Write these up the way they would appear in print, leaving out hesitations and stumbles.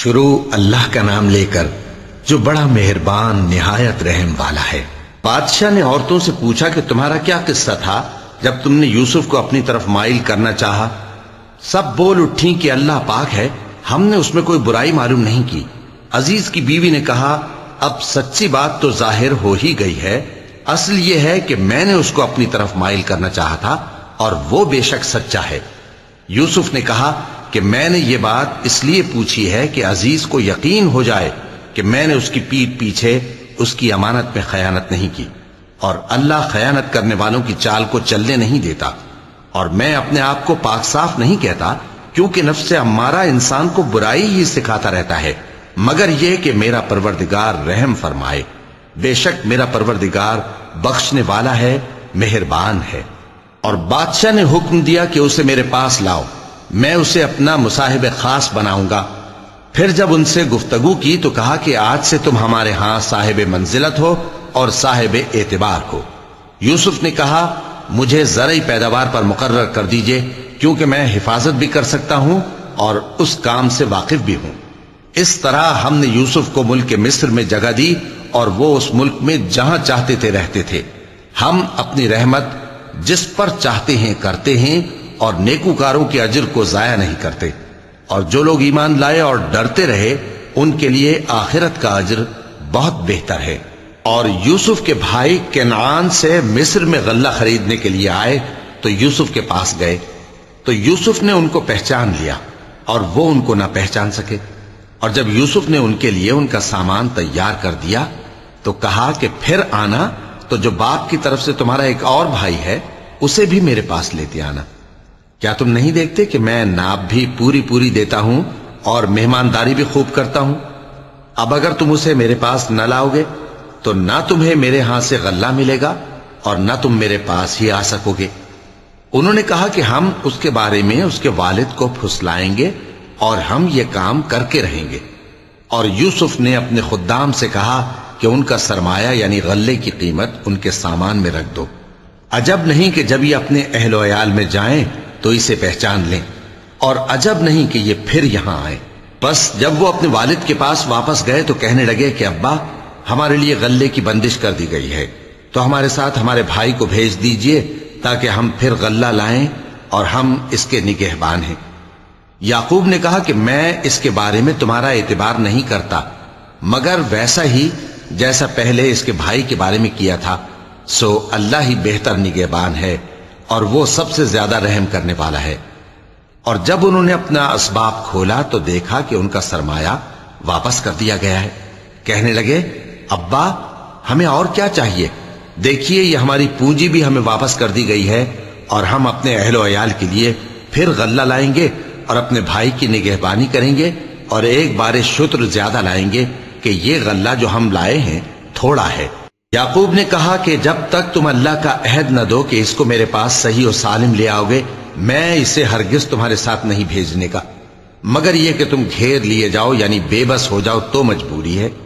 شروع اللہ کا نام لے کر جو بڑا مہربان نہایت رحم والا ہے۔ بادشاہ نے عورتوں سے پوچھا کہ تمہارا کیا قصہ تھا جب تم نے یوسف کو اپنی طرف مائل کرنا چاہا؟ سب بول اٹھیں کہ اللہ پاک ہے، ہم نے اس میں کوئی برائی معلوم نہیں کی۔ عزیز کی بیوی نے کہا اب سچی بات تو ظاہر ہو ہی گئی ہے، اصل یہ ہے کہ میں نے اس کو اپنی طرف مائل کرنا چاہا تھا اور وہ بے شک سچا ہے۔ یوسف نے کہا کہ میں نے یہ بات اس لیے پوچھی ہے کہ عزیز کو یقین ہو جائے کہ میں نے اس کی پیٹھ پیچھے اس کی امانت میں خیانت نہیں کی، اور اللہ خیانت کرنے والوں کی چال کو چلنے نہیں دیتا۔ اور میں اپنے آپ کو پاک صاف نہیں کہتا، کیونکہ نفس امارہ انسان کو برائی ہی سکھاتا رہتا ہے، مگر یہ کہ میرا پروردگار رحم فرمائے۔ بے شک میرا پروردگار بخشنے والا ہے، مہربان ہے۔ اور بادشاہ نے حکم دیا کہ اسے میرے پاس لاؤ، میں اسے اپنا مصاحب خاص بناؤں گا۔ پھر جب ان سے گفتگو کی تو کہا کہ آج سے تم ہمارے ہاں صاحب منزلت ہو اور صاحب اعتبار ہو۔ یوسف نے کہا مجھے زرعی پیداوار پر مقرر کر دیجئے، کیونکہ میں حفاظت بھی کر سکتا ہوں اور اس کام سے واقف بھی ہوں۔ اس طرح ہم نے یوسف کو ملک مصر میں جگہ دی اور وہ اس ملک میں جہاں چاہتے تھے رہتے تھے۔ ہم اپنی رحمت جس پر چاہتے ہیں کرتے ہیں اور نیکوکاروں کے اجر کو ضائع نہیں کرتے، اور جو لوگ ایمان لائے اور ڈرتے رہے ان کے لیے آخرت کا اجر بہت بہتر ہے۔ اور یوسف کے بھائی کنعان سے مصر میں غلہ خریدنے کے لیے آئے تو یوسف کے پاس گئے، تو یوسف نے ان کو پہچان لیا اور وہ ان کو نہ پہچان سکے۔ اور جب یوسف نے ان کے لیے ان کا سامان تیار کر دیا تو کہا کہ پھر آنا تو جو باپ کی طرف سے تمہارا ایک اور بھائی ہے اسے بھی میرے پاس لیتے آنا۔ کیا تم نہیں دیکھتے کہ میں ناب بھی پوری پوری دیتا ہوں اور مہمانداری بھی خوب کرتا ہوں؟ اب اگر تم اسے میرے پاس نہ لاؤ گے تو نہ تمہیں میرے ہاں سے غلہ ملے گا اور نہ تم میرے پاس ہی آ سکو گے۔ انہوں نے کہا کہ ہم اس کے بارے میں اس کے والد کو پھسلائیں گے اور ہم یہ کام کر کے رہیں گے۔ اور یوسف نے اپنے خدام سے کہا کہ ان کا سرمایہ یعنی غلے کی قیمت ان کے سامان میں رکھ دو۔ عجب نہیں کہ جب یہ اپنے اہل و عیال میں جائیں تو اسے پہچان لیں، اور عجب نہیں کہ یہ پھر یہاں آئیں۔ بس جب وہ اپنے والد کے پاس واپس گئے تو کہنے لگے کہ ابا ہمارے لیے غلے کی بندش کر دی گئی ہے، تو ہمارے ساتھ ہمارے بھائی کو بھیج دیجئے تاکہ ہم پھر غلہ لائیں اور ہم اس کے نگہبان ہیں۔ یعقوب نے کہا کہ میں اس کے بارے میں تمہارا اعتبار نہیں کرتا، مگر ویسا ہی جیسا پہلے اس کے بھائی کے بارے میں کیا تھا، سو اللہ ہی بہتر نگہبان ہے اور وہ سب سے زیادہ رحم کرنے والا ہے۔ اور جب انہوں نے اپنا اسباب کھولا تو دیکھا کہ ان کا سرمایہ واپس کر دیا گیا ہے۔ کہنے لگے ابا ہمیں اور کیا چاہیے، دیکھیے یہ ہماری پونجی بھی ہمیں واپس کر دی گئی ہے، اور ہم اپنے اہل و عیال کے لیے پھر غلہ لائیں گے اور اپنے بھائی کی نگہبانی کریں گے، اور ایک بار شتر زیادہ لائیں گے کہ یہ غلہ جو ہم لائے ہیں تھوڑا ہے۔ یعقوب نے کہا کہ جب تک تم اللہ کا عہد نہ دو کہ اس کو میرے پاس صحیح و سالم لے آؤ گے، میں اسے ہرگز تمہارے ساتھ نہیں بھیجنے کا، مگر یہ کہ تم گھیر لیے جاؤ یعنی بے بس ہو جاؤ تو مجبوری ہے۔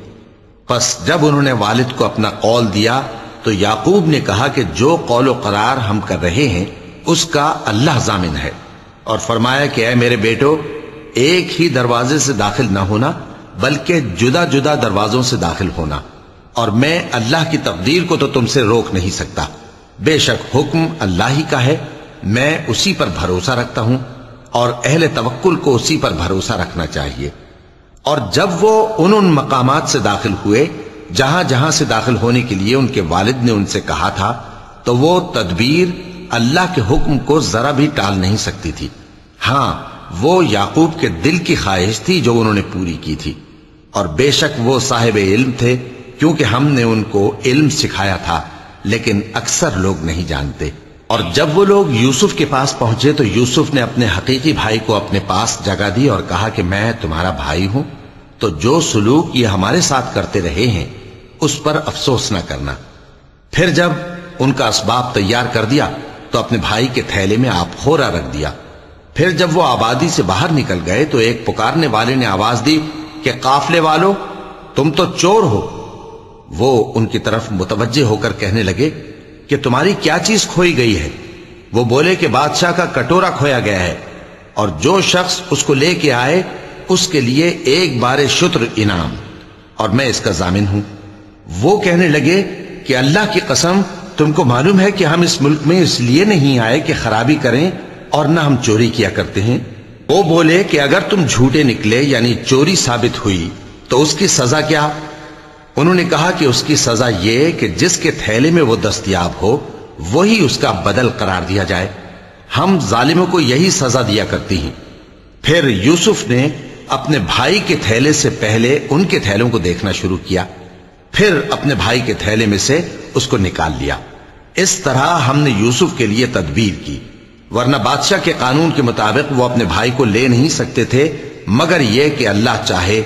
پس جب انہوں نے والد کو اپنا قول دیا تو یعقوب نے کہا کہ جو قول و قرار ہم کر رہے ہیں اس کا اللہ ضامن ہے، اور فرمایا کہ اے میرے بیٹو ایک ہی دروازے سے داخل نہ ہونا بلکہ جدا جدا دروازوں سے داخل ہونا، اور میں اللہ کی تقدیر کو تو تم سے روک نہیں سکتا۔ بے شک حکم اللہ ہی کا ہے، میں اسی پر بھروسہ رکھتا ہوں، اور اہل توکل کو اسی پر بھروسہ رکھنا چاہیے۔ اور جب وہ ان مقامات سے داخل ہوئے جہاں جہاں سے داخل ہونے کے لیے ان کے والد نے ان سے کہا تھا، تو وہ تدبیر اللہ کے حکم کو ذرا بھی ٹال نہیں سکتی تھی۔ ہاں وہ یعقوب کے دل کی خواہش تھی جو انہوں نے پوری کی تھی، اور بے شک وہ صاحب علم تھے، کیونکہ ہم نے ان کو علم سکھایا تھا، لیکن اکثر لوگ نہیں جانتے۔ اور جب وہ لوگ یوسف کے پاس پہنچے تو یوسف نے اپنے حقیقی بھائی کو اپنے پاس جگہ دی اور کہا کہ میں تمہارا بھائی ہوں، تو جو سلوک یہ ہمارے ساتھ کرتے رہے ہیں اس پر افسوس نہ کرنا۔ پھر جب ان کا اسباب تیار کر دیا تو اپنے بھائی کے تھیلے میں آپ خورا رکھ دیا۔ پھر جب وہ آبادی سے باہر نکل گئے تو ایک پکارنے والے نے آواز دی کہ قافلے والو تم تو چور ہو۔ وہ ان کی طرف متوجہ ہو کر کہنے لگے کہ تمہاری کیا چیز کھوئی گئی ہے؟ وہ بولے کہ بادشاہ کا کٹورا کھویا گیا ہے، اور جو شخص اس کو لے کے آئے اس کے لیے ایک بار شتر انعام، اور میں اس کا ضامن ہوں۔ وہ کہنے لگے کہ اللہ کی قسم، تم کو معلوم ہے کہ ہم اس ملک میں اس لیے نہیں آئے کہ خرابی کریں، اور نہ ہم چوری کیا کرتے ہیں۔ وہ بولے کہ اگر تم جھوٹے نکلے یعنی چوری ثابت ہوئی تو اس کی سزا کیا؟ انہوں نے کہا کہ اس کی سزا یہ کہ جس کے تھیلے میں وہ دستیاب ہو وہی اس کا بدل قرار دیا جائے۔ ہم ظالموں کو یہی سزا دیا کرتی ہیں۔ پھر یوسف نے اپنے بھائی کے تھیلے سے پہلے ان کے تھیلوں کو دیکھنا شروع کیا، پھر اپنے بھائی کے تھیلے میں سے اس کو نکال لیا۔ اس طرح ہم نے یوسف کے لیے تدبیر کی، ورنہ بادشاہ کے قانون کے مطابق وہ اپنے بھائی کو لے نہیں سکتے تھے، مگر یہ کہ اللہ چاہے۔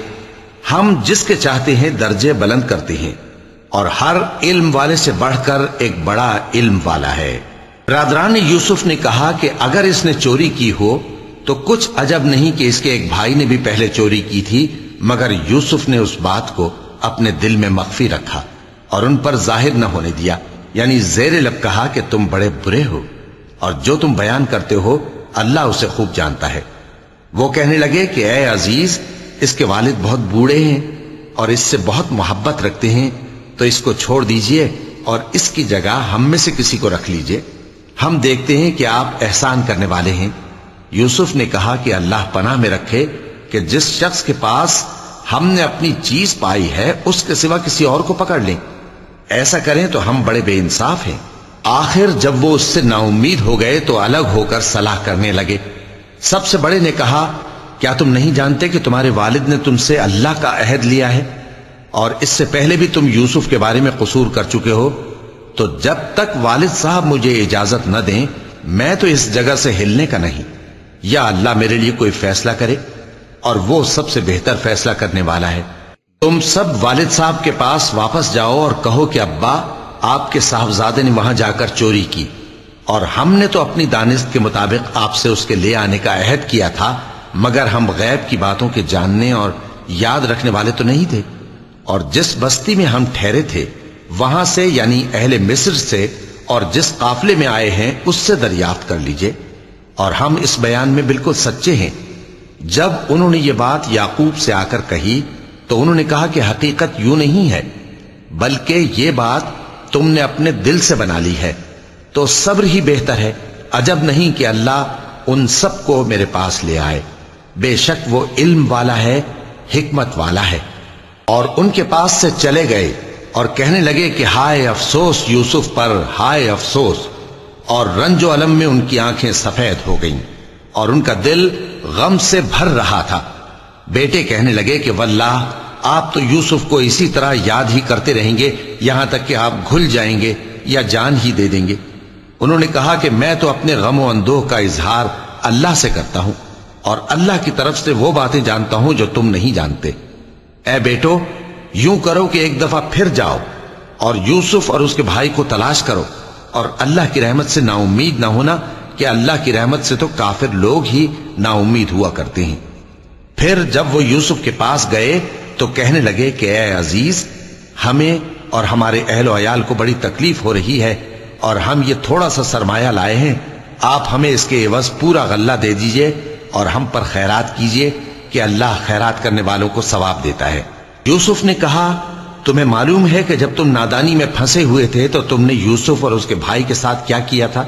ہم جس کے چاہتے ہیں درجے بلند کرتے ہیں، اور ہر علم والے سے بڑھ کر ایک بڑا علم والا ہے۔ برادران یوسف نے کہا کہ اگر اس نے چوری کی ہو تو کچھ عجب نہیں کہ اس کے ایک بھائی نے بھی پہلے چوری کی تھی، مگر یوسف نے اس بات کو اپنے دل میں مخفی رکھا اور ان پر ظاہر نہ ہونے دیا، یعنی زیر لب کہا کہ تم بڑے برے ہو، اور جو تم بیان کرتے ہو اللہ اسے خوب جانتا ہے۔ وہ کہنے لگے کہ اے عزیز، اس کے والد بہت بوڑھے ہیں اور اس سے بہت محبت رکھتے ہیں، تو اس کو چھوڑ دیجئے اور اس کی جگہ ہم میں سے کسی کو رکھ لیجئے، ہم دیکھتے ہیں کہ آپ احسان کرنے والے ہیں۔ یوسف نے کہا کہ اللہ پناہ میں رکھے کہ جس شخص کے پاس ہم نے اپنی چیز پائی ہے اس کے سوا کسی اور کو پکڑ لیں، ایسا کریں تو ہم بڑے بے انصاف ہیں۔ آخر جب وہ اس سے نا امید ہو گئے تو الگ ہو کر صلاح کرنے لگے۔ سب سے بڑے نے کہا، کیا تم نہیں جانتے کہ تمہارے والد نے تم سے اللہ کا عہد لیا ہے، اور اس سے پہلے بھی تم یوسف کے بارے میں قصور کر چکے ہو؟ تو جب تک والد صاحب مجھے اجازت نہ دیں میں تو اس جگہ سے ہلنے کا نہیں، یا اللہ میرے لیے کوئی فیصلہ کرے، اور وہ سب سے بہتر فیصلہ کرنے والا ہے۔ تم سب والد صاحب کے پاس واپس جاؤ اور کہو کہ ابا، آپ کے صاحبزادے نے وہاں جا کر چوری کی، اور ہم نے تو اپنی دانست کے مطابق آپ سے اس کے لے آنے کا عہد کیا تھا، مگر ہم غیب کی باتوں کے جاننے اور یاد رکھنے والے تو نہیں تھے، اور جس بستی میں ہم ٹھہرے تھے وہاں سے یعنی اہل مصر سے اور جس قافلے میں آئے ہیں اس سے دریافت کر لیجئے، اور ہم اس بیان میں بالکل سچے ہیں۔ جب انہوں نے یہ بات یعقوب سے آ کر کہی تو انہوں نے کہا کہ حقیقت یوں نہیں ہے، بلکہ یہ بات تم نے اپنے دل سے بنا لی ہے، تو صبر ہی بہتر ہے۔ عجب نہیں کہ اللہ ان سب کو میرے پاس لے آئے، بے شک وہ علم والا ہے، حکمت والا ہے۔ اور ان کے پاس سے چلے گئے اور کہنے لگے کہ ہائے افسوس یوسف پر، ہائے افسوس، اور رنج و الم میں ان کی آنکھیں سفید ہو گئیں اور ان کا دل غم سے بھر رہا تھا۔ بیٹے کہنے لگے کہ واللہ آپ تو یوسف کو اسی طرح یاد ہی کرتے رہیں گے یہاں تک کہ آپ گھل جائیں گے یا جان ہی دے دیں گے۔ انہوں نے کہا کہ میں تو اپنے غم و اندوہ کا اظہار اللہ سے کرتا ہوں، اور اللہ کی طرف سے وہ باتیں جانتا ہوں جو تم نہیں جانتے۔ اے بیٹو، یوں کرو کہ ایک دفعہ پھر جاؤ اور یوسف اور اس کے بھائی کو تلاش کرو، اور اللہ کی رحمت سے نا امید نہ ہونا کہ اللہ کی رحمت سے تو کافر لوگ ہی نا امید ہوا کرتے ہیں۔ پھر جب وہ یوسف کے پاس گئے تو کہنے لگے کہ اے عزیز، ہمیں اور ہمارے اہل و عیال کو بڑی تکلیف ہو رہی ہے، اور ہم یہ تھوڑا سا سرمایہ لائے ہیں، آپ ہمیں اس کے عوض پورا غلہ دے دیجئے اور ہم پر خیرات کیجئے کہ اللہ خیرات کرنے والوں کو ثواب دیتا ہے۔ یوسف نے کہا، تمہیں معلوم ہے کہ جب تم نادانی میں پھنسے ہوئے تھے تو تم نے یوسف اور اس کے بھائی کے ساتھ کیا کیا تھا؟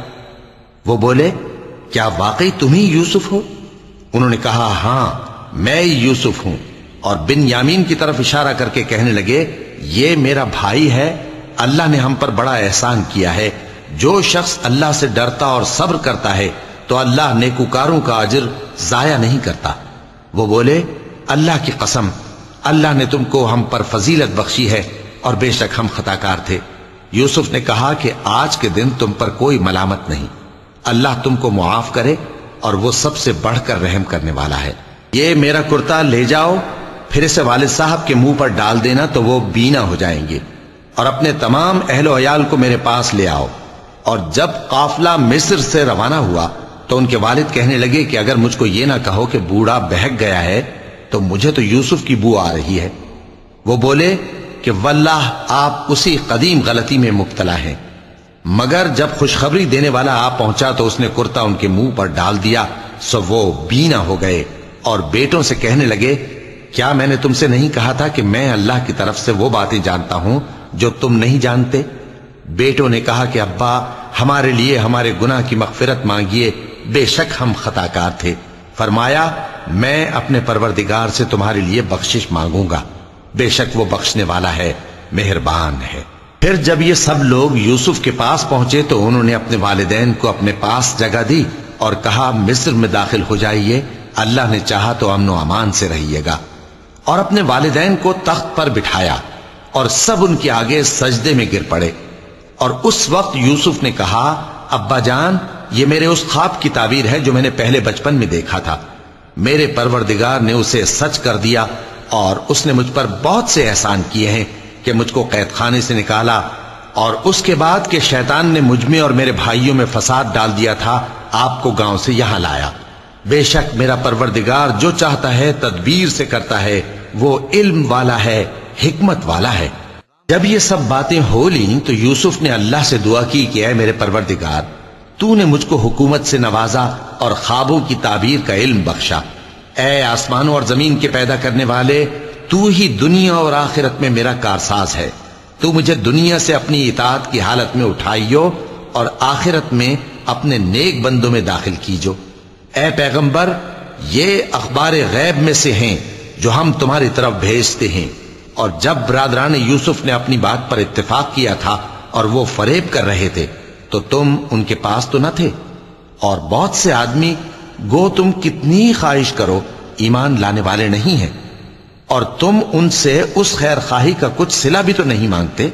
وہ بولے، کیا واقعی تم ہی یوسف ہو؟ انہوں نے کہا، ہاں میں یوسف ہوں، اور بن یامین کی طرف اشارہ کر کے کہنے لگے، یہ میرا بھائی ہے، اللہ نے ہم پر بڑا احسان کیا ہے۔ جو شخص اللہ سے ڈرتا اور صبر کرتا ہے تو اللہ نیکوکاروں کا اجر ضائع نہیں کرتا۔ وہ بولے، اللہ کی قسم، اللہ نے تم کو ہم پر فضیلت بخشی ہے، اور بے شک ہم خطا کار تھے۔ یوسف نے کہا کہ آج کے دن تم پر کوئی ملامت نہیں، اللہ تم کو معاف کرے، اور وہ سب سے بڑھ کر رحم کرنے والا ہے۔ یہ میرا کرتا لے جاؤ، پھر اسے والد صاحب کے منہ پر ڈال دینا تو وہ بینا ہو جائیں گے، اور اپنے تمام اہل و عیال کو میرے پاس لے آؤ۔ اور جب قافلہ مصر سے روانہ ہوا تو ان کے والد کہنے لگے کہ اگر مجھ کو یہ نہ کہو کہ بوڑھا بہک گیا ہے تو مجھے تو یوسف کی بو آ رہی ہے۔ وہ بولے کہ واللہ آپ اسی قدیم غلطی میں مبتلا ہیں۔ مگر جب خوشخبری دینے والا آپ پہنچا تو اس نے کرتا ان کے منہ پر ڈال دیا، سو وہ بینا ہو گئے اور بیٹوں سے کہنے لگے کیا میں نے تم سے نہیں کہا تھا کہ میں اللہ کی طرف سے وہ باتیں جانتا ہوں جو تم نہیں جانتے؟ بیٹوں نے کہا کہ ابا ہمارے لیے ہمارے گناہ کی مغفرت مانگیے، بے شک ہم خطا کار تھے۔ فرمایا میں اپنے پروردگار سے تمہارے لیے بخشش مانگوں گا، بے شک وہ بخشنے والا ہے، مہربان ہے۔ پھر جب یہ سب لوگ یوسف کے پاس پہنچے تو انہوں نے اپنے والدین کو اپنے پاس جگہ دی اور کہا مصر میں داخل ہو جائیے، اللہ نے چاہا تو امن و امان سے رہیے گا، اور اپنے والدین کو تخت پر بٹھایا اور سب ان کے آگے سجدے میں گر پڑے۔ اور اس وقت یوسف نے کہا ابا جان یہ میرے اس خواب کی تعبیر ہے جو میں نے پہلے بچپن میں دیکھا تھا، میرے پروردگار نے اسے سچ کر دیا اور اس نے مجھ پر بہت سے احسان کیے ہیں کہ مجھ کو قید خانے سے نکالا، اور اس کے بعد کہ شیطان نے مجھ میں اور میرے بھائیوں میں فساد ڈال دیا تھا آپ کو گاؤں سے یہاں لایا۔ بے شک میرا پروردگار جو چاہتا ہے تدبیر سے کرتا ہے، وہ علم والا ہے، حکمت والا ہے۔ جب یہ سب باتیں ہو لیں تو یوسف نے اللہ سے دعا کی کہ اے میرے پروردگار تو نے مجھ کو حکومت سے نوازا اور خوابوں کی تعبیر کا علم بخشا، اے آسمانوں اور زمین کے پیدا کرنے والے تو ہی دنیا اور آخرت میں میرا کارساز ہے، تو مجھے دنیا سے اپنی اطاعت کی حالت میں اٹھائیو اور آخرت میں اپنے نیک بندوں میں داخل کیجو۔ اے پیغمبر یہ اخبار غیب میں سے ہیں جو ہم تمہاری طرف بھیجتے ہیں، اور جب برادران یوسف نے اپنی بات پر اتفاق کیا تھا اور وہ فریب کر رہے تھے تو تم ان کے پاس تو نہ تھے، اور بہت سے آدمی گو تم کتنی خواہش کرو ایمان لانے والے نہیں ہیں، اور تم ان سے اس خیر خواہی کا کچھ صلہ بھی تو نہیں مانگتے۔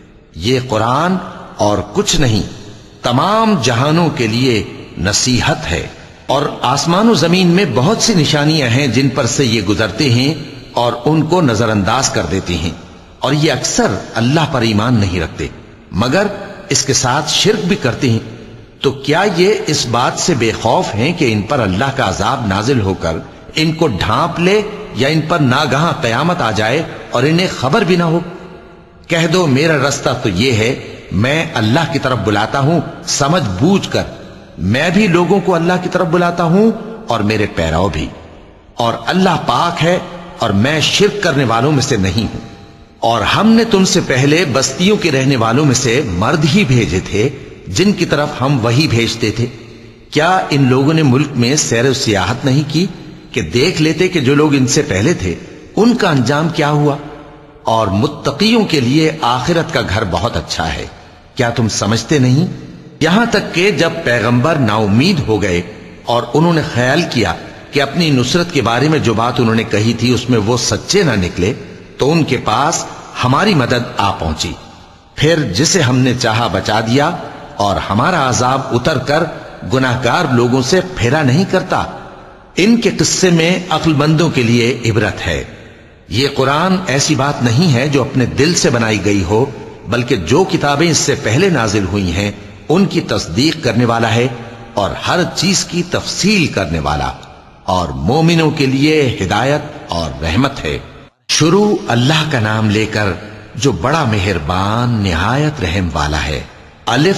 یہ قرآن اور کچھ نہیں تمام جہانوں کے لیے نصیحت ہے، اور آسمان و زمین میں بہت سی نشانیاں ہیں جن پر سے یہ گزرتے ہیں اور ان کو نظر انداز کر دیتے ہیں، اور یہ اکثر اللہ پر ایمان نہیں رکھتے مگر اس کے ساتھ شرک بھی کرتے ہیں۔ تو کیا یہ اس بات سے بے خوف ہیں کہ ان پر اللہ کا عذاب نازل ہو کر ان کو ڈھانپ لے یا ان پر ناگہاں قیامت آ جائے اور انہیں خبر بھی نہ ہو؟ کہہ دو میرا رستہ تو یہ ہے، میں اللہ کی طرف بلاتا ہوں سمجھ بوجھ کر، میں بھی لوگوں کو اللہ کی طرف بلاتا ہوں اور میرے پیراؤ بھی، اور اللہ پاک ہے اور میں شرک کرنے والوں میں سے نہیں ہوں۔ اور ہم نے تم سے پہلے بستیوں کے رہنے والوں میں سے مرد ہی بھیجے تھے جن کی طرف ہم وہی بھیجتے تھے، کیا ان لوگوں نے ملک میں سیر و سیاحت نہیں کی کہ دیکھ لیتے کہ جو لوگ ان سے پہلے تھے ان کا انجام کیا ہوا؟ اور متقیوں کے لیے آخرت کا گھر بہت اچھا ہے، کیا تم سمجھتے نہیں؟ یہاں تک کہ جب پیغمبر نا امید ہو گئے اور انہوں نے خیال کیا کہ اپنی نصرت کے بارے میں جو بات انہوں نے کہی تھی اس میں وہ سچے نہ نکلے تو ان کے پاس ہماری مدد آ پہنچی، پھر جسے ہم نے چاہا بچا دیا، اور ہمارا عذاب اتر کر گناہگار لوگوں سے پھیرا نہیں کرتا۔ ان کے قصے میں عقل مندوں کے لیے عبرت ہے۔ یہ قرآن ایسی بات نہیں ہے جو اپنے دل سے بنائی گئی ہو، بلکہ جو کتابیں اس سے پہلے نازل ہوئی ہیں ان کی تصدیق کرنے والا ہے اور ہر چیز کی تفصیل کرنے والا، اور مومنوں کے لیے ہدایت اور رحمت ہے۔ شروع اللہ کا نام لے کر جو بڑا مہربان نہایت رحم والا ہے۔ الف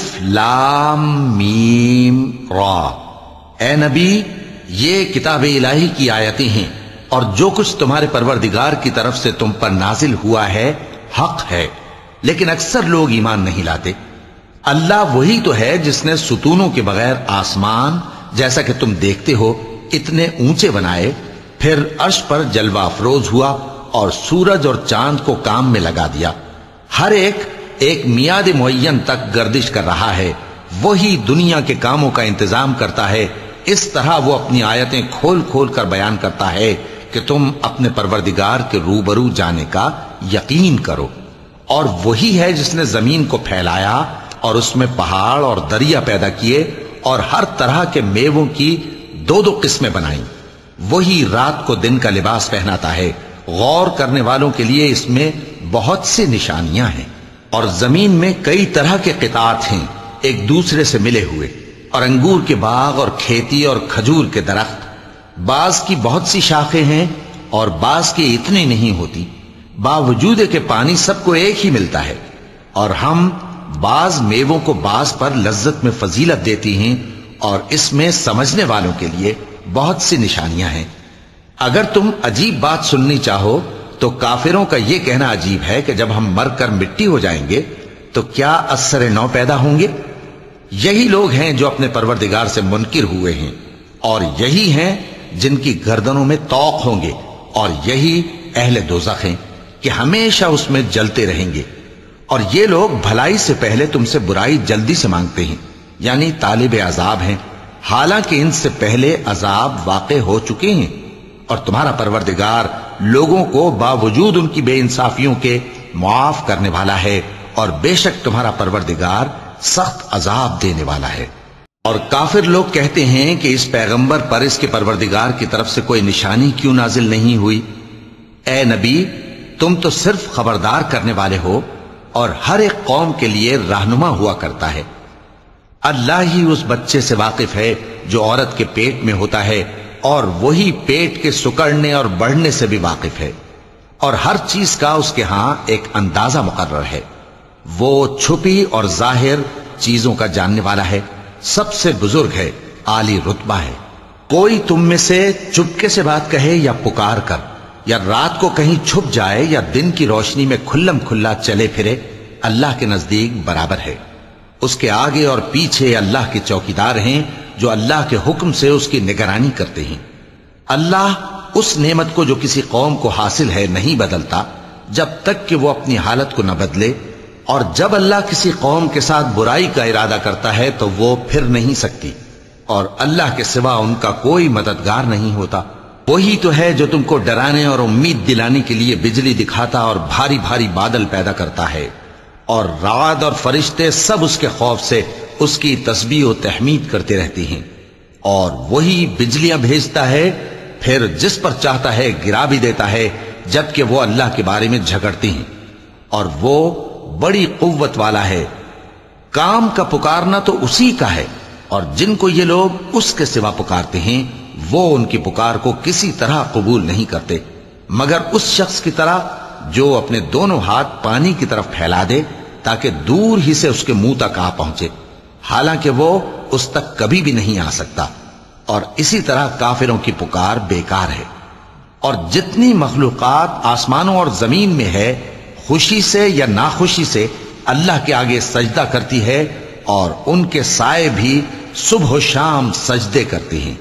لام میم را۔ اے نبی یہ کتاب الہی کی آیتیں ہیں اور جو کچھ تمہارے پروردگار کی طرف سے تم پر نازل ہوا ہے حق ہے، لیکن اکثر لوگ ایمان نہیں لاتے۔ اللہ وہی تو ہے جس نے ستونوں کے بغیر آسمان جیسا کہ تم دیکھتے ہو اتنے اونچے بنائے، پھر عرش پر جلوہ افروز ہوا اور سورج اور چاند کو کام میں لگا دیا، ہر ایک میعاد معین تک گردش کر رہا ہے، وہی دنیا کے کاموں کا انتظام کرتا ہے۔ اس طرح وہ اپنی آیتیں کھول کھول کر بیان کرتا ہے کہ تم اپنے پروردگار کے روبرو جانے کا یقین کرو۔ اور وہی ہے جس نے زمین کو پھیلایا اور اس میں پہاڑ اور دریا پیدا کیے اور ہر طرح کے میووں کی دو قسمیں بنائیں، وہی رات کو دن کا لباس پہناتا ہے۔ غور کرنے والوں کے لیے اس میں بہت سی نشانیاں ہیں، اور زمین میں کئی طرح کے قطعات ہیں ایک دوسرے سے ملے ہوئے، اور انگور کے باغ اور کھیتی اور کھجور کے درخت، بعض کی بہت سی شاخیں ہیں اور بعض کی اتنی نہیں ہوتی، باوجود کہ پانی سب کو ایک ہی ملتا ہے، اور ہم بعض میووں کو بعض پر لذت میں فضیلت دیتی ہیں، اور اس میں سمجھنے والوں کے لیے بہت سی نشانیاں ہیں۔ اگر تم عجیب بات سننی چاہو تو کافروں کا یہ کہنا عجیب ہے کہ جب ہم مر کر مٹی ہو جائیں گے تو کیا اثر نو پیدا ہوں گے؟ یہی لوگ ہیں جو اپنے پروردگار سے منکر ہوئے ہیں، اور یہی ہیں جن کی گردنوں میں طوق ہوں گے، اور یہی اہل دوزخ ہیں کہ ہمیشہ اس میں جلتے رہیں گے۔ اور یہ لوگ بھلائی سے پہلے تم سے برائی جلدی سے مانگتے ہیں، یعنی طالب عذاب ہیں، حالانکہ ان سے پہلے عذاب واقع ہو چکے ہیں، اور تمہارا پروردگار لوگوں کو باوجود ان کی بے انصافیوں کے معاف کرنے والا ہے، اور بے شک تمہارا پروردگار سخت عذاب دینے والا ہے۔ اور کافر لوگ کہتے ہیں کہ اس پیغمبر پر اس کے پروردگار کی طرف سے کوئی نشانی کیوں نازل نہیں ہوئی؟ اے نبی، تم تو صرف خبردار کرنے والے ہو، اور ہر ایک قوم کے لیے رہنما ہوا کرتا ہے۔ اللہ ہی اس بچے سے واقف ہے جو عورت کے پیٹ میں ہوتا ہے، اور وہی پیٹ کے سکڑنے اور بڑھنے سے بھی واقف ہے، اور ہر چیز کا اس کے ہاں ایک اندازہ مقرر ہے۔ وہ چھپی اور ظاہر چیزوں کا جاننے والا ہے، سب سے بزرگ ہے، عالی رتبہ ہے۔ کوئی تم میں سے چپکے سے بات کہے یا پکار کر، یا رات کو کہیں چھپ جائے یا دن کی روشنی میں کھلم کھلا چلے پھرے، اللہ کے نزدیک برابر ہے۔ اس کے آگے اور پیچھے اللہ کے چوکیدار ہیں جو اللہ کے حکم سے اس کی نگرانی کرتے ہیں۔ اللہ اس نعمت کو جو کسی قوم کو حاصل ہے نہیں بدلتا جب تک کہ وہ اپنی حالت کو نہ بدلے، اور جب اللہ کسی قوم کے ساتھ برائی کا ارادہ کرتا ہے تو وہ پھر نہیں سکتی، اور اللہ کے سوا ان کا کوئی مددگار نہیں ہوتا۔ وہی تو ہے جو تم کو ڈرانے اور امید دلانے کے لیے بجلی دکھاتا اور بھاری بھاری بادل پیدا کرتا ہے، اور رعد اور فرشتے سب اس کے خوف سے اس کی تسبیح و تحمید کرتے رہتے ہیں۔ اور وہی بجلیاں بھیجتا ہے، پھر جس پر چاہتا ہے گرا بھی دیتا ہے، جبکہ وہ اللہ کے بارے میں جھگڑتے ہیں، اور وہ بڑی قوت والا ہے۔ کام کا پکارنا تو اسی کا ہے، اور جن کو یہ لوگ اس کے سوا پکارتے ہیں وہ ان کی پکار کو کسی طرح قبول نہیں کرتے، مگر اس شخص کی طرح جو اپنے دونوں ہاتھ پانی کی طرف پھیلا دے تاکہ دور ہی سے اس کے منہ تک آ پہنچے، حالانکہ وہ اس تک کبھی بھی نہیں آ سکتا۔ اور اسی طرح کافروں کی پکار بیکار ہے۔ اور جتنی مخلوقات آسمانوں اور زمین میں ہے، خوشی سے یا ناخوشی سے اللہ کے آگے سجدہ کرتی ہے، اور ان کے سائے بھی صبح و شام سجدے کرتے ہیں۔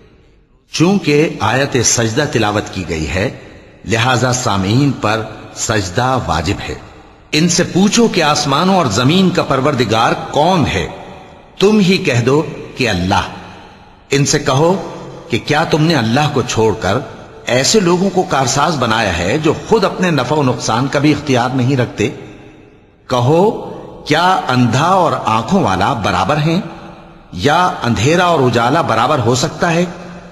چونکہ آیت سجدہ تلاوت کی گئی ہے، لہذا سامعین پر سجدہ واجب ہے۔ ان سے پوچھو کہ آسمانوں اور زمین کا پروردگار کون ہے؟ تم ہی کہہ دو کہ اللہ۔ ان سے کہو کہ کیا تم نے اللہ کو چھوڑ کر ایسے لوگوں کو کارساز بنایا ہے جو خود اپنے نفع و نقصان کا بھی اختیار نہیں رکھتے؟ کہو کیا اندھا اور آنکھوں والا برابر ہیں، یا اندھیرا اور اجالا برابر ہو سکتا ہے؟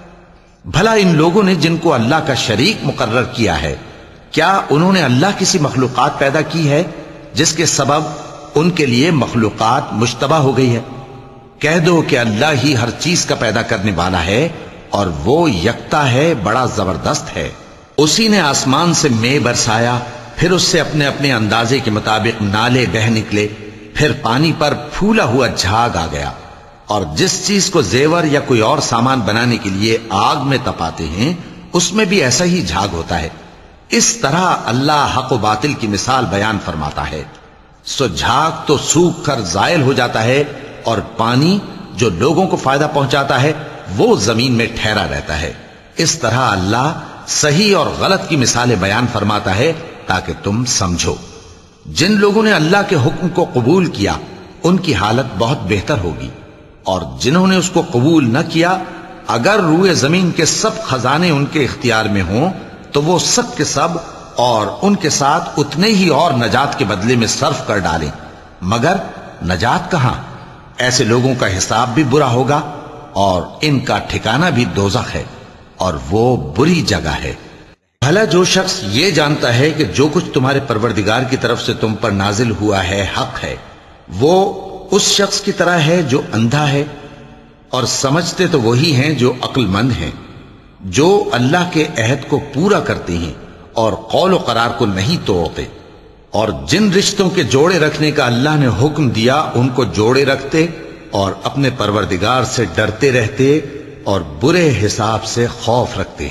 بھلا ان لوگوں نے جن کو اللہ کا شریک مقرر کیا ہے، کیا انہوں نے اللہ کسی مخلوقات پیدا کی ہے جس کے سبب ان کے لیے مخلوقات مشتبہ ہو گئی ہے؟ کہہ دو کہ اللہ ہی ہر چیز کا پیدا کرنے والا ہے، اور وہ یکتا ہے، بڑا زبردست ہے۔ اسی نے آسمان سے مے برسایا، پھر اس سے اپنے اپنے اندازے کے مطابق نالے بہ نکلے، پھر پانی پر پھولا ہوا جھاگ آ گیا۔ اور جس چیز کو زیور یا کوئی اور سامان بنانے کے لیے آگ میں تپاتے ہیں، اس میں بھی ایسا ہی جھاگ ہوتا ہے۔ اس طرح اللہ حق و باطل کی مثال بیان فرماتا ہے۔ سو جھاگ تو سوکھ کر زائل ہو جاتا ہے، اور پانی جو لوگوں کو فائدہ پہنچاتا ہے وہ زمین میں ٹھہرا رہتا ہے۔ اس طرح اللہ صحیح اور غلط کی مثالیں بیان فرماتا ہے تاکہ تم سمجھو۔ جن لوگوں نے اللہ کے حکم کو قبول کیا ان کی حالت بہت بہتر ہوگی، اور جنہوں نے اس کو قبول نہ کیا، اگر روئے زمین کے سب خزانے ان کے اختیار میں ہوں تو وہ سب کے سب اور ان کے ساتھ اتنے ہی اور نجات کے بدلے میں صرف کر ڈالیں، مگر نجات کہاں؟ ایسے لوگوں کا حساب بھی برا ہوگا، اور ان کا ٹھکانہ بھی دوزخ ہے، اور وہ بری جگہ ہے۔ بھلا جو شخص یہ جانتا ہے کہ جو کچھ تمہارے پروردگار کی طرف سے تم پر نازل ہوا ہے حق ہے، وہ اس شخص کی طرح ہے جو اندھا ہے، اور سمجھتے تو وہی ہیں جو عقل مند ہیں، جو اللہ کے عہد کو پورا کرتے ہیں اور قول و قرار کو نہیں توڑتے، اور جن رشتوں کے جوڑے رکھنے کا اللہ نے حکم دیا ان کو جوڑے رکھتے، اور اپنے پروردگار سے ڈرتے رہتے اور برے حساب سے خوف رکھتے ہیں۔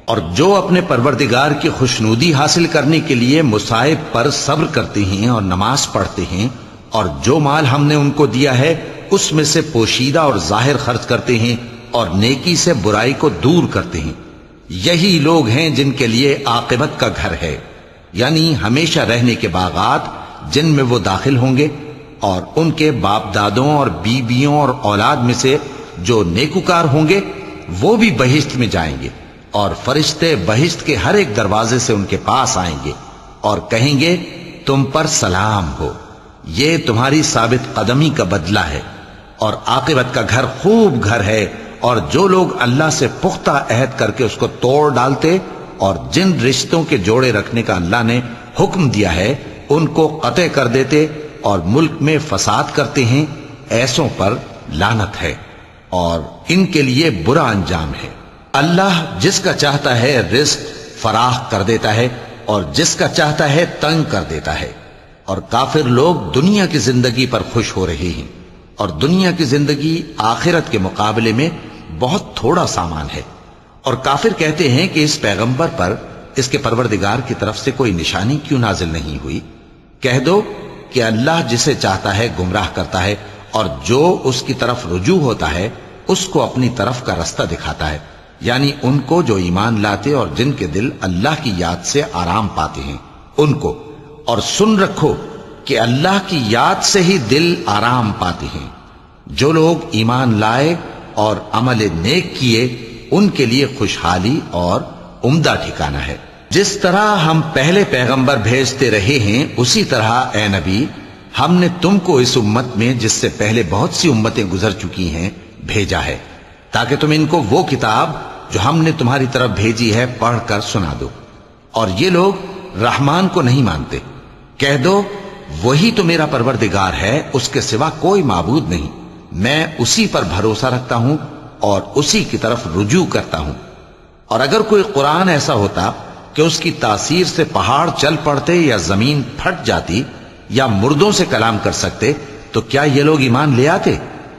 اور جو اپنے پروردگار کی خوشنودی حاصل کرنے کے لیے مصائب پر صبر کرتے ہیں اور نماز پڑھتے ہیں اور جو مال ہم نے ان کو دیا ہے اس میں سے پوشیدہ اور ظاہر خرچ کرتے ہیں اور نیکی سے برائی کو دور کرتے ہیں، یہی لوگ ہیں جن کے لیے عاقبت کا گھر ہے، یعنی ہمیشہ رہنے کے باغات جن میں وہ داخل ہوں گے، اور ان کے باپ دادوں اور بیویوں اور اولاد میں سے جو نیکوکار ہوں گے وہ بھی بہشت میں جائیں گے، اور فرشتے بہشت کے ہر ایک دروازے سے ان کے پاس آئیں گے اور کہیں گے تم پر سلام ہو، یہ تمہاری ثابت قدمی کا بدلہ ہے، اور عاقبت کا گھر خوب گھر ہے۔ اور جو لوگ اللہ سے پختہ عہد کر کے اس کو توڑ ڈالتے اور جن رشتوں کے جوڑے رکھنے کا اللہ نے حکم دیا ہے ان کو قطع کر دیتے اور ملک میں فساد کرتے ہیں، ایسوں پر لعنت ہے اور ان کے لیے برا انجام ہے۔ اللہ جس کا چاہتا ہے رزق فراخ کر دیتا ہے اور جس کا چاہتا ہے تنگ کر دیتا ہے، اور کافر لوگ دنیا کی زندگی پر خوش ہو رہے ہیں، اور دنیا کی زندگی آخرت کے مقابلے میں بہت تھوڑا سامان ہے۔ اور کافر کہتے ہیں کہ اس پیغمبر پر اس کے پروردگار کی طرف سے کوئی نشانی کیوں نازل نہیں ہوئی؟ کہہ دو کہ اللہ جسے چاہتا ہے گمراہ کرتا ہے، اور جو اس کی طرف رجوع ہوتا ہے اس کو اپنی طرف کا رستہ دکھاتا ہے، یعنی ان کو جو ایمان لاتے اور جن کے دل اللہ کی یاد سے آرام پاتے ہیں ان کو۔ اور سن رکھو کہ اللہ کی یاد سے ہی دل آرام پاتے ہیں۔ جو لوگ ایمان لائے اور عمل نیک کیے ان کے لیے خوشحالی اور عمدہ ٹھکانہ ہے۔ جس طرح ہم پہلے پیغمبر بھیجتے رہے ہیں اسی طرح اے نبی ہم نے تم کو اس امت میں جس سے پہلے بہت سی امتیں گزر چکی ہیں بھیجا ہے، تاکہ تم ان کو وہ کتاب جو ہم نے تمہاری طرف بھیجی ہے پڑھ کر سنا دو۔ اور یہ لوگ رحمان کو نہیں مانتے، کہہ دو وہی تو میرا پروردگار ہے، اس کے سوا کوئی معبود نہیں، میں اسی پر بھروسہ رکھتا ہوں اور اسی کی طرف رجوع کرتا ہوں۔ اور اگر کوئی قرآن ایسا ہوتا کہ اس کی تاثیر سے پہاڑ چل پڑتے یا زمین پھٹ جاتی یا مردوں سے کلام کر سکتے تو کیا یہ لوگ ایمان لے آتے؟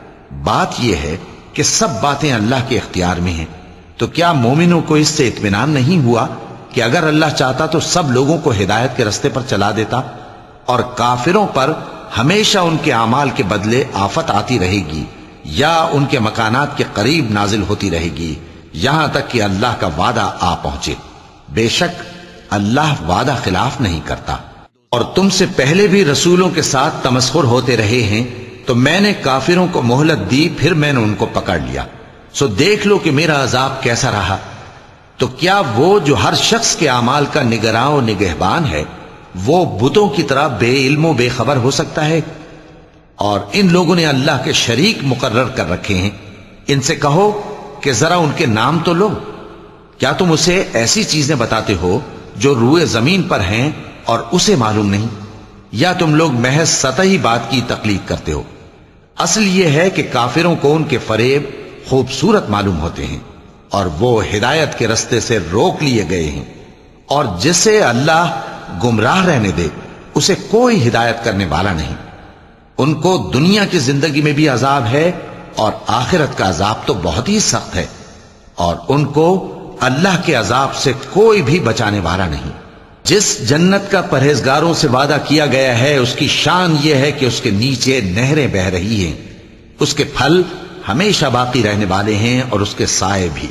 بات یہ ہے کہ سب باتیں اللہ کے اختیار میں ہیں، تو کیا مومنوں کو اس سے اطمینان نہیں ہوا کہ اگر اللہ چاہتا تو سب لوگوں کو ہدایت کے رستے پر چلا دیتا؟ اور کافروں پر ہمیشہ ان کے اعمال کے بدلے آفت آتی رہے گی یا ان کے مکانات کے قریب نازل ہوتی رہے گی یہاں تک کہ اللہ کا وعدہ آ پہنچے۔ بے شک اللہ وعدہ خلاف نہیں کرتا۔ اور تم سے پہلے بھی رسولوں کے ساتھ تمسخر ہوتے رہے ہیں، تو میں نے کافروں کو مہلت دی، پھر میں نے ان کو پکڑ لیا، سو دیکھ لو کہ میرا عذاب کیسا رہا۔ تو کیا وہ جو ہر شخص کے اعمال کا نگراں و نگہبان ہے وہ بتوں کی طرح بے علم و بے خبر ہو سکتا ہے؟ اور ان لوگوں نے اللہ کے شریک مقرر کر رکھے ہیں، ان سے کہو کہ ذرا ان کے نام تو لو۔ کیا تم اسے ایسی چیزیں بتاتے ہو جو روئے زمین پر ہیں اور اسے معلوم نہیں، یا تم لوگ محض سطحی بات کی تقلید کرتے ہو؟ اصل یہ ہے کہ کافروں کو ان کے فریب خوبصورت معلوم ہوتے ہیں اور وہ ہدایت کے رستے سے روک لیے گئے ہیں، اور جسے اللہ گمراہ رہنے دے اسے کوئی ہدایت کرنے والا نہیں۔ ان کو دنیا کی زندگی میں بھی عذاب ہے اور آخرت کا عذاب تو بہت ہی سخت ہے، اور ان کو اللہ کے عذاب سے کوئی بھی بچانے والا نہیں۔ جس جنت کا پرہیزگاروں سے وعدہ کیا گیا ہے اس کی شان یہ ہے کہ اس کے نیچے نہریں بہ رہی ہیں، اس کے پھل ہمیشہ باقی رہنے والے ہیں اور اس کے سائے بھی۔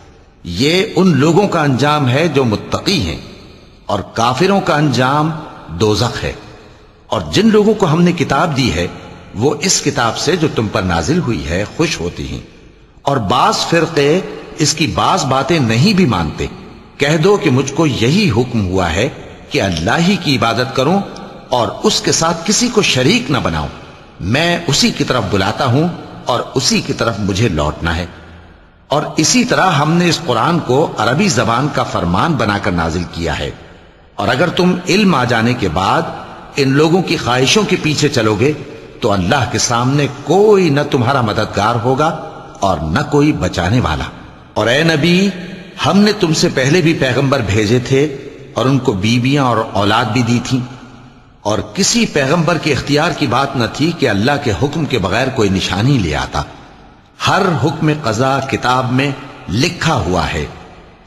یہ ان لوگوں کا انجام ہے جو متقی ہیں، اور کافروں کا انجام دوزخ ہے۔ اور جن لوگوں کو ہم نے کتاب دی ہے وہ اس کتاب سے جو تم پر نازل ہوئی ہے خوش ہوتی ہیں، اور بعض فرقے اس کی بعض باتیں نہیں بھی مانتے۔ کہہ دو کہ مجھ کو یہی حکم ہوا ہے کہ اللہ ہی کی عبادت کروں اور اس کے ساتھ کسی کو شریک نہ بناؤں، میں اسی کی طرف بلاتا ہوں اور اسی کی طرف مجھے لوٹنا ہے۔ اور اسی طرح ہم نے اس قرآن کو عربی زبان کا فرمان بنا کر نازل کیا ہے، اور اگر تم علم آ جانے کے بعد ان لوگوں کی خواہشوں کے پیچھے چلو گے تو اللہ کے سامنے کوئی نہ تمہارا مددگار ہوگا اور نہ کوئی بچانے والا۔ اور اے نبی ہم نے تم سے پہلے بھی پیغمبر بھیجے تھے اور ان کو بیویاں اور اولاد بھی دی تھی، اور کسی پیغمبر کے اختیار کی بات نہ تھی کہ اللہ کے حکم کے بغیر کوئی نشانی لے آتا۔ ہر حکم قضا کتاب میں لکھا ہوا ہے،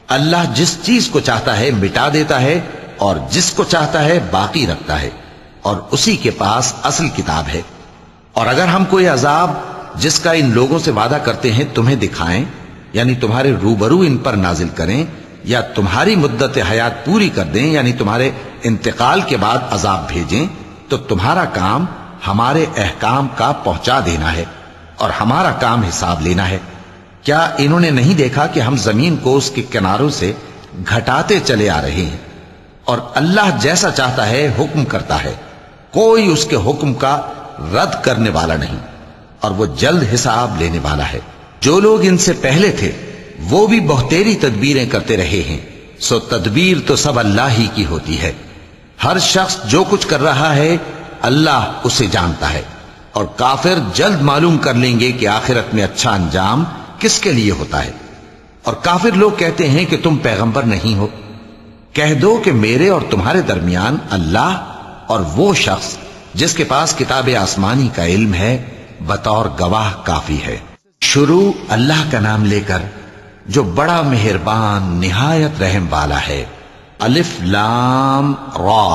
اللہ جس چیز کو چاہتا ہے مٹا دیتا ہے اور جس کو چاہتا ہے باقی رکھتا ہے، اور اسی کے پاس اصل کتاب ہے۔ اور اگر ہم کوئی عذاب جس کا ان لوگوں سے وعدہ کرتے ہیں تمہیں دکھائیں، یعنی تمہارے روبرو ان پر نازل کریں، یا تمہاری مدت حیات پوری کر دیں، یعنی تمہارے انتقال کے بعد عذاب بھیجیں، تو تمہارا کام ہمارے احکام کا پہنچا دینا ہے اور ہمارا کام حساب لینا ہے۔ کیا انہوں نے نہیں دیکھا کہ ہم زمین کو اس کے کناروں سے گھٹاتے چلے آ رہے ہیں؟ اور اللہ جیسا چاہتا ہے حکم کرتا ہے، کوئی اس کے حکم کا رد کرنے والا نہیں، اور وہ جلد حساب لینے والا ہے۔ جو لوگ ان سے پہلے تھے وہ بھی بہتیری تدبیریں کرتے رہے ہیں، سو تدبیر تو سب اللہ ہی کی ہوتی ہے۔ ہر شخص جو کچھ کر رہا ہے اللہ اسے جانتا ہے، اور کافر جلد معلوم کر لیں گے کہ آخرت میں اچھا انجام کس کے لیے ہوتا ہے۔ اور کافر لوگ کہتے ہیں کہ تم پیغمبر نہیں ہو، کہہ دو کہ میرے اور تمہارے درمیان اللہ اور وہ شخص جس کے پاس کتاب آسمانی کا علم ہے بطور گواہ کافی ہے۔ شروع اللہ کا نام لے کر جو بڑا مہربان نہایت رحم والا ہے۔ الف لام را،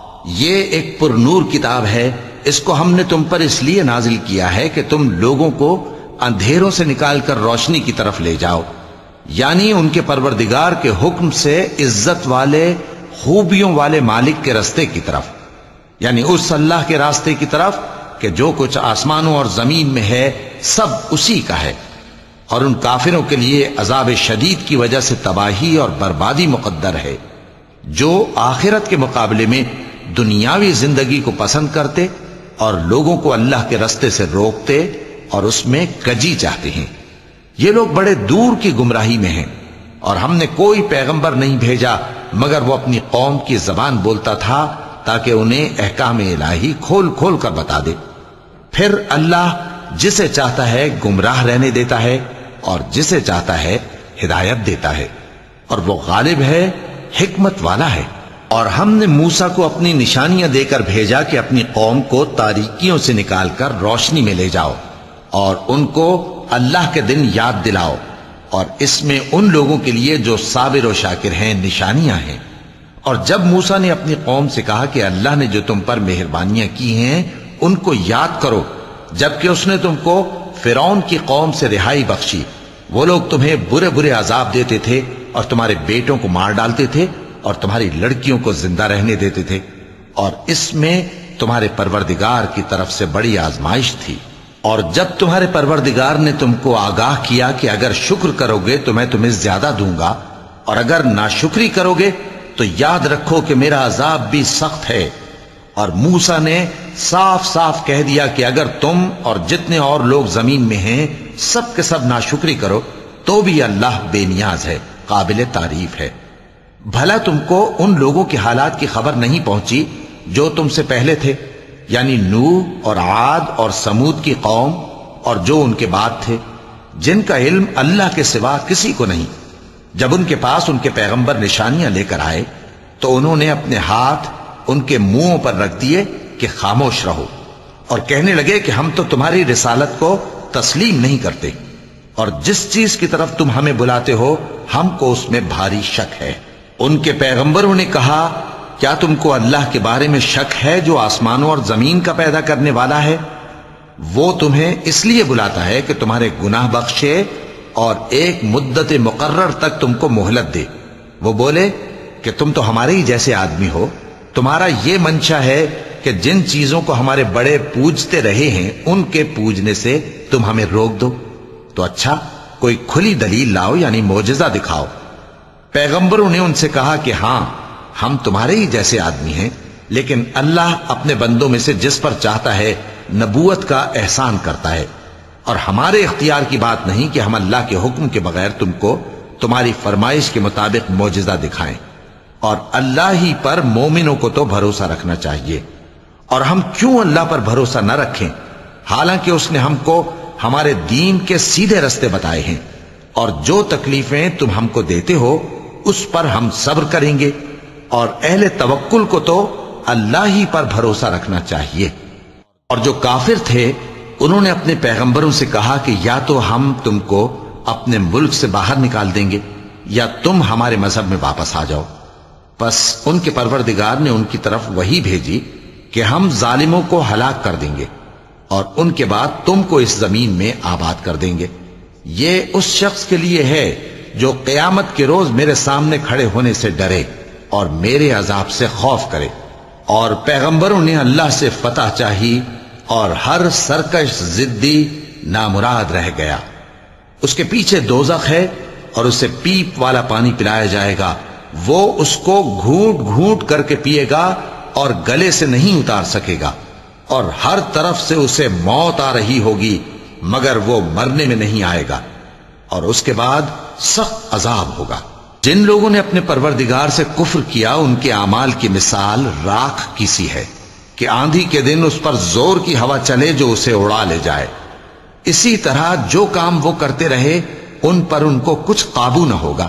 یہ ایک پر نور کتاب ہے، اس کو ہم نے تم پر اس لیے نازل کیا ہے کہ تم لوگوں کو اندھیروں سے نکال کر روشنی کی طرف لے جاؤ، یعنی ان کے پروردگار کے حکم سے عزت والے خوبیوں والے مالک کے راستے کی طرف، یعنی اس اللہ کے راستے کی طرف کہ جو کچھ آسمانوں اور زمین میں ہے سب اسی کا ہے۔ اور ان کافروں کے لیے عذاب شدید کی وجہ سے تباہی اور بربادی مقدر ہے، جو آخرت کے مقابلے میں دنیاوی زندگی کو پسند کرتے اور لوگوں کو اللہ کے راستے سے روکتے اور اس میں کجی چاہتے ہیں۔ یہ لوگ بڑے دور کی گمراہی میں ہیں، اور ہم نے کوئی پیغمبر نہیں بھیجا مگر وہ اپنی قوم کی زبان بولتا تھا تاکہ انہیں احکام الہی کھول کھول کر بتا دے۔ پھر اللہ جسے چاہتا ہے گمراہ رہنے دیتا ہے اور جسے چاہتا ہے ہدایت دیتا ہے، اور وہ غالب ہے، حکمت والا ہے۔ اور ہم نے موسیٰ کو اپنی نشانیاں دے کر بھیجا کہ اپنی قوم کو تاریکیوں سے نکال کر روشنی میں لے جاؤ اور ان کو اللہ کے دن یاد دلاؤ، اور اس میں ان لوگوں کے لیے جو صابر و شاکر ہیں نشانیاں ہیں۔ اور جب موسیٰ نے اپنی قوم سے کہا کہ اللہ نے جو تم پر مہربانیاں کی ہیں ان کو یاد کرو، جبکہ اس نے تم کو فرعون کی قوم سے رہائی بخشی، وہ لوگ تمہیں برے برے عذاب دیتے تھے اور تمہارے بیٹوں کو مار ڈالتے تھے اور تمہاری لڑکیوں کو زندہ رہنے دیتے تھے، اور اس میں تمہارے پروردگار کی طرف سے بڑی آزمائش تھی۔ اور جب تمہارے پروردگار نے تم کو آگاہ کیا کہ اگر شکر کرو گے تو میں تمہیں زیادہ دوں گا، اور اگر ناشکری کرو گے تو یاد رکھو کہ میرا عذاب بھی سخت ہے۔ اور موسیٰ نے صاف صاف کہہ دیا کہ اگر تم اور جتنے اور لوگ زمین میں ہیں سب کے سب ناشکری کرو تو بھی اللہ بے نیاز ہے، قابل تعریف ہے۔ بھلا تم کو ان لوگوں کے حالات کی خبر نہیں پہنچی جو تم سے پہلے تھے، یعنی نوح اور عاد اور سمود کی قوم اور جو ان کے بعد تھے، جن کا علم اللہ کے سوا کسی کو نہیں۔ جب ان کے پاس ان کے پیغمبر نشانیاں لے کر آئے تو انہوں نے اپنے ہاتھ ان کے منہوں پر رکھ دیے کہ خاموش رہو، اور کہنے لگے کہ ہم تو تمہاری رسالت کو تسلیم نہیں کرتے، اور جس چیز کی طرف تم ہمیں بلاتے ہو ہم کو اس میں بھاری شک ہے۔ ان کے پیغمبروں نے کہا کیا تم کو اللہ کے بارے میں شک ہے جو آسمانوں اور زمین کا پیدا کرنے والا ہے؟ وہ تمہیں اس لیے بلاتا ہے کہ تمہارے گناہ بخشے اور ایک مدت مقرر تک تم کو مہلت دے۔ وہ بولے کہ تم تو ہمارے ہی جیسے آدمی ہو، تمہارا یہ منشا ہے کہ جن چیزوں کو ہمارے بڑے پوجتے رہے ہیں ان کے پوجنے سے تم ہمیں روک دو، تو اچھا کوئی کھلی دلیل لاؤ، یعنی معجزہ دکھاؤ۔ پیغمبروں نے ان سے کہا کہ ہاں ہم تمہارے ہی جیسے آدمی ہیں، لیکن اللہ اپنے بندوں میں سے جس پر چاہتا ہے نبوت کا احسان کرتا ہے، اور ہمارے اختیار کی بات نہیں کہ ہم اللہ کے حکم کے بغیر تم کو تمہاری فرمائش کے مطابق معجزہ دکھائیں۔ اور اللہ ہی پر مومنوں کو تو بھروسہ رکھنا چاہیے، اور ہم کیوں اللہ پر بھروسہ نہ رکھیں حالانکہ اس نے ہم کو ہمارے دین کے سیدھے رستے بتائے ہیں، اور جو تکلیفیں تم ہم کو دیتے ہو اس پر ہم صبر کریں گے، اور اہل توکل کو تو اللہ ہی پر بھروسہ رکھنا چاہیے۔ اور جو کافر تھے انہوں نے اپنے پیغمبروں سے کہا کہ یا تو ہم تم کو اپنے ملک سے باہر نکال دیں گے یا تم ہمارے مذہب میں واپس آ جاؤ۔ پس ان کے پروردگار نے ان کی طرف وحی بھیجی کہ ہم ظالموں کو ہلاک کر دیں گے اور ان کے بعد تم کو اس زمین میں آباد کر دیں گے۔ یہ اس شخص کے لیے ہے جو قیامت کے روز میرے سامنے کھڑے ہونے سے ڈرے اور میرے عذاب سے خوف کرے۔ اور پیغمبروں نے اللہ سے فتح چاہی اور ہر سرکش ضدی نامراد رہ گیا۔ اس کے پیچھے دوزخ ہے اور اسے پیپ والا پانی پلایا جائے گا، وہ اس کو گھونٹ گھونٹ کر کے پیے گا اور گلے سے نہیں اتار سکے گا، اور ہر طرف سے اسے موت آ رہی ہوگی مگر وہ مرنے میں نہیں آئے گا، اور اس کے بعد سخت عذاب ہوگا۔ جن لوگوں نے اپنے پروردگار سے کفر کیا ان کے اعمال کی مثال راکھ کی سی ہے کہ آندھی کے دن اس پر زور کی ہوا چلے جو اسے اڑا لے جائے۔ اسی طرح جو کام وہ کرتے رہے ان پر ان کو کچھ قابو نہ ہوگا۔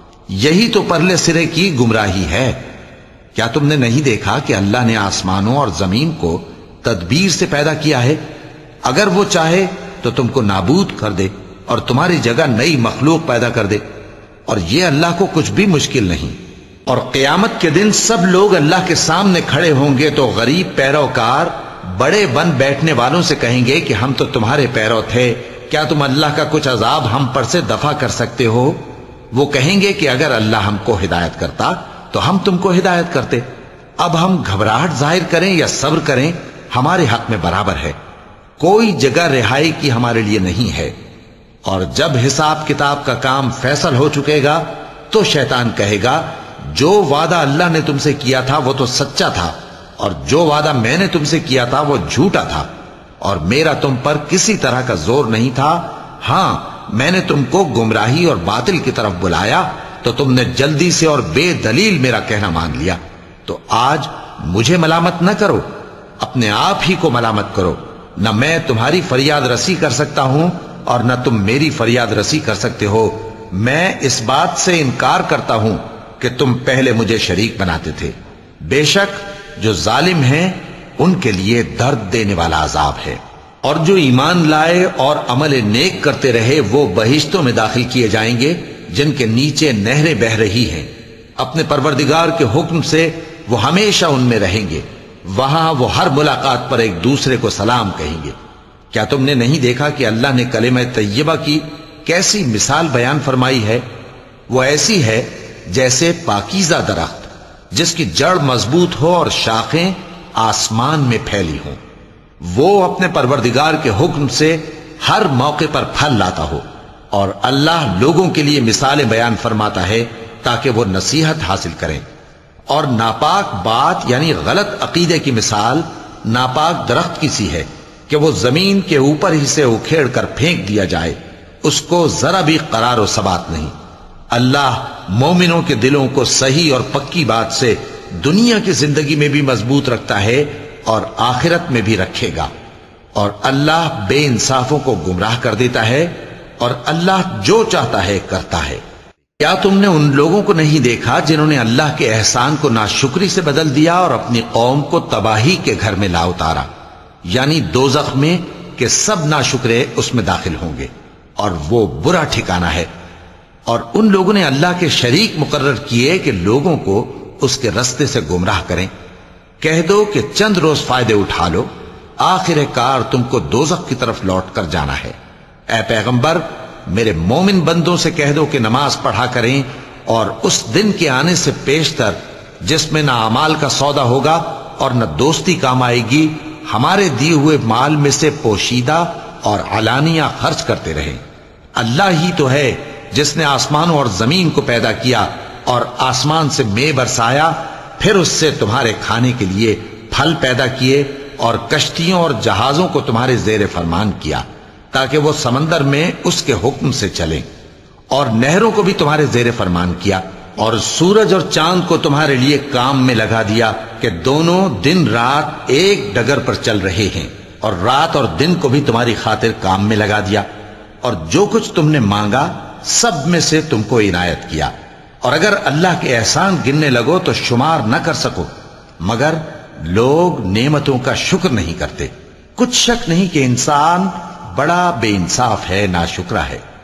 یہی تو پرلے سرے کی گمراہی ہے۔ کیا تم نے نہیں دیکھا کہ اللہ نے آسمانوں اور زمین کو تدبیر سے پیدا کیا ہے؟ اگر وہ چاہے تو تم کو نابود کر دے اور تمہاری جگہ نئی مخلوق پیدا کر دے، اور یہ اللہ کو کچھ بھی مشکل نہیں۔ اور قیامت کے دن سب لوگ اللہ کے سامنے کھڑے ہوں گے تو غریب پیروکار بڑے بن بیٹھنے والوں سے کہیں گے کہ ہم تو تمہارے پیرو تھے، کیا تم اللہ کا کچھ عذاب ہم پر سے دفع کر سکتے ہو؟ وہ کہیں گے کہ اگر اللہ ہم کو ہدایت کرتا تو ہم تم کو ہدایت کرتے۔ اب ہم گھبراہٹ ظاہر کریں یا صبر کریں ہمارے حق میں برابر ہے، کوئی جگہ رہائی کی ہمارے لیے نہیں ہے۔ اور جب حساب کتاب کا کام فیصل ہو چکے گا تو شیطان کہے گا جو وعدہ اللہ نے تم سے کیا تھا وہ تو سچا تھا، اور جو وعدہ میں نے تم سے کیا تھا وہ جھوٹا تھا، اور میرا تم پر کسی طرح کا زور نہیں تھا۔ ہاں، میں نے تم کو گمراہی اور باطل کی طرف بلایا تو تم نے جلدی سے اور بے دلیل میرا کہنا مان لیا۔ تو آج مجھے ملامت نہ کرو، اپنے آپ ہی کو ملامت کرو۔ نہ میں تمہاری فریاد رسی کر سکتا ہوں اور نہ تم میری فریاد رسی کر سکتے ہو۔ میں اس بات سے انکار کرتا ہوں کہ تم پہلے مجھے شریک بناتے تھے۔ بے شک جو ظالم ہیں ان کے لیے درد دینے والا عذاب ہے۔ اور جو ایمان لائے اور عمل نیک کرتے رہے وہ بہشتوں میں داخل کیے جائیں گے جن کے نیچے نہریں بہہ رہی ہیں۔ اپنے پروردگار کے حکم سے وہ ہمیشہ ان میں رہیں گے، وہاں وہ ہر ملاقات پر ایک دوسرے کو سلام کہیں گے۔ کیا تم نے نہیں دیکھا کہ اللہ نے کلمہ طیبہ کی کیسی مثال بیان فرمائی ہے؟ وہ ایسی ہے جیسے پاکیزہ درخت جس کی جڑ مضبوط ہو اور شاخیں آسمان میں پھیلی ہوں، وہ اپنے پروردگار کے حکم سے ہر موقع پر پھل لاتا ہو۔ اور اللہ لوگوں کے لیے مثالیں بیان فرماتا ہے تاکہ وہ نصیحت حاصل کریں۔ اور ناپاک بات یعنی غلط عقیدے کی مثال ناپاک درخت کی سی ہے کہ وہ زمین کے اوپر ہی سے اکھیڑ کر پھینک دیا جائے، اس کو ذرا بھی قرار و ثبات نہیں۔ اللہ مومنوں کے دلوں کو صحیح اور پکی بات سے دنیا کی زندگی میں بھی مضبوط رکھتا ہے اور آخرت میں بھی رکھے گا۔ اور اللہ بے انصافوں کو گمراہ کر دیتا ہے، اور اللہ جو چاہتا ہے کرتا ہے۔ کیا تم نے ان لوگوں کو نہیں دیکھا جنہوں نے اللہ کے احسان کو ناشکری سے بدل دیا اور اپنی قوم کو تباہی کے گھر میں لا اتارا، یعنی دوزخ میں، کہ سب ناشکرے اس میں داخل ہوں گے اور وہ برا ٹھکانہ ہے۔ اور ان لوگوں نے اللہ کے شریک مقرر کیے کہ لوگوں کو اس کے رستے سے گمراہ کریں۔ کہہ دو کہ چند روز فائدے اٹھا لو، آخر کار تم کو دوزخ کی طرف لوٹ کر جانا ہے۔ اے پیغمبر، میرے مومن بندوں سے کہہ دو کہ نماز پڑھا کریں، اور اس دن کے آنے سے پیشتر جس میں نہ اعمال کا سودا ہوگا اور نہ دوستی کام آئے گی، ہمارے دیے ہوئے مال میں سے پوشیدہ اور علانیہ خرچ کرتے رہیں۔ اللہ ہی تو ہے جس نے آسمانوں اور زمین کو پیدا کیا اور آسمان سے مے برسایا، پھر اس سے تمہارے کھانے کے لیے پھل پیدا کیے اور کشتیوں اور جہازوں کو تمہارے زیر فرمان کیا تاکہ وہ سمندر میں اس کے حکم سے چلیں، اور نہروں کو بھی تمہارے زیر فرمان کیا، اور سورج اور چاند کو تمہارے لیے کام میں لگا دیا کہ دونوں دن رات ایک ڈگر پر چل رہے ہیں، اور رات اور دن کو بھی تمہاری خاطر کام میں لگا دیا، اور جو کچھ تم نے مانگا سب میں سے تم کو عنایت کیا۔ اور اگر اللہ کے احسان گننے لگو تو شمار نہ کر سکو، مگر لوگ نعمتوں کا شکر نہیں کرتے۔ کچھ شک نہیں کہ انسان بڑا بے انصاف ہے، ناشکرا ہے۔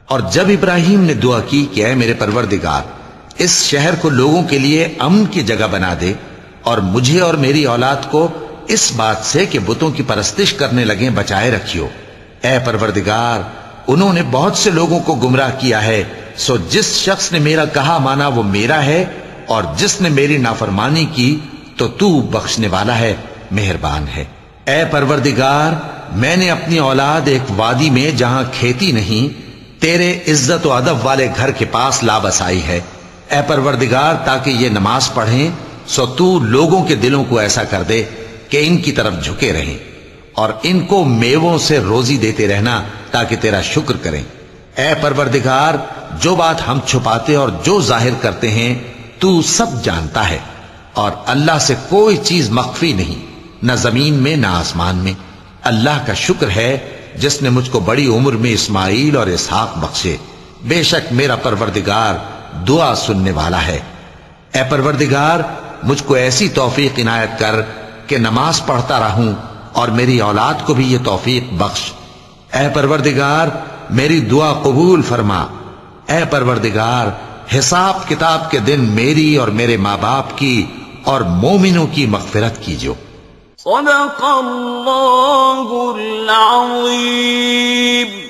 اور جب ابراہیم نے دعا کی کہ اے میرے پروردگار اس شہر کو لوگوں کے لیے امن کی جگہ بنا دے اور مجھے اور میری اولاد کو اس بات سے کہ بتوں کی پرستش کرنے لگیں بچائے رکھیو۔ اے پروردگار انہوں نے بہت سے لوگوں کو گمراہ کیا ہے، سو جس شخص نے میرا کہا مانا وہ میرا ہے، اور جس نے میری نافرمانی کی تو تو بخشنے والا ہے، مہربان ہے۔ اے پروردگار میں نے اپنی اولاد ایک وادی میں جہاں کھیتی نہیں تیرے عزت و ادب والے گھر کے پاس لا بسائی ہے۔ اے پروردگار تاکہ یہ نماز پڑھیں سو تو لوگوں کے دلوں کو ایسا کر دے کہ ان کی طرف جھکے رہیں، اور ان کو میووں سے روزی دیتے رہنا تاکہ تیرا شکر کریں۔ اے پروردگار جو بات ہم چھپاتے اور جو ظاہر کرتے ہیں تو سب جانتا ہے، اور اللہ سے کوئی چیز مخفی نہیں، نہ زمین میں نہ آسمان میں۔ اللہ کا شکر ہے جس نے مجھ کو بڑی عمر میں اسماعیل اور اسحاق بخشے، بے شک میرا پروردگار دعا سننے والا ہے۔ اے پروردگار مجھ کو ایسی توفیق عنایت کر کہ نماز پڑھتا رہوں، اور میری اولاد کو بھی یہ توفیق بخش۔ اے پروردگار میری دعا قبول فرما۔ اے پروردگار حساب کتاب کے دن میری اور میرے ماں باپ کی اور مومنوں کی مغفرت کیجو۔ صدق اللہ العظیم۔